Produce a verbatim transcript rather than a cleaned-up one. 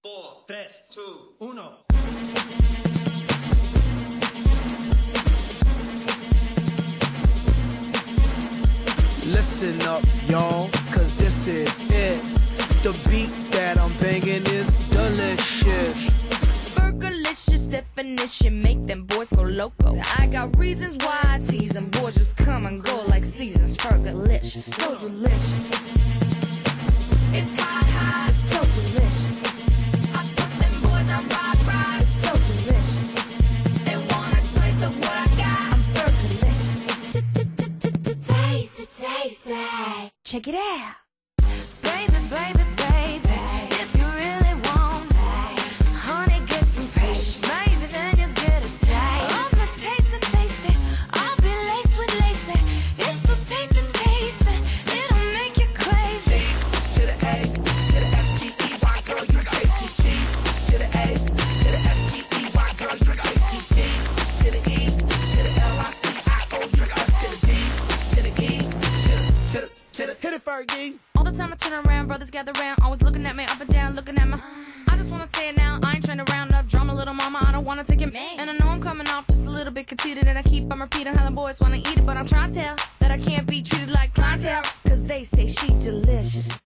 four, tres, two, uno. Listen up, y'all, cause this is it. The beat that I'm banging is delicious. Burgerlicious definition, make them boys go loco. I got reasons why I tease them, boys just come and go like seasons. Burgerlicious, so delicious. It's hot, hot, it's so delicious. I put them boys on rock, rock, it's so delicious. They want a taste of what I got. I'm burgerlicious. Taste it, taste it. Check it out. Baby, baby, baby, if you really want me, honey, get some patience. Maybe then you'll get a taste. Oh, but taste it, taste it. I'll be laced with lace. It's so tasty, tasty. It'll make you crazy. To the A, to the S T E Y, girl, you tasty. G to the A, to the S T E Y, girl, you tasty. D to the E, to the L I C I O U S to the D, to the E, to the, to the, to the, hit it, Fergie. All the time I turn around, brothers gather round, always looking at me up and down, looking at my. I just wanna say it now, I ain't trying to round up drama, little mama, I don't wanna take it. And I know I'm coming off just a little bit conceited, and I keep on repeating how the boys wanna eat it, but I'm trying to tell that I can't be treated like clientele, cause they say she delicious.